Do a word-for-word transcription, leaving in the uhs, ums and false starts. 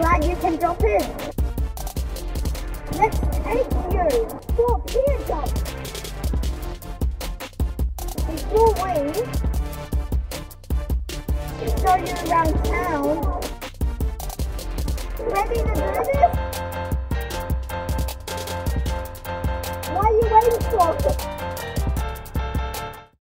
glad you can drop in. Let's take you for a pier jump. Before we show you around town. Ready to do this? What are you waiting for?